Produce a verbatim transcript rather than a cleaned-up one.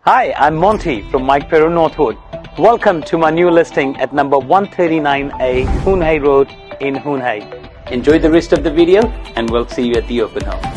Hi, I'm Monty from Mike Pero Northwood. Welcome to my new listing at number one thirty-nine A Hoon Road in Hoon. Enjoy the rest of the video and we'll see you at the open house.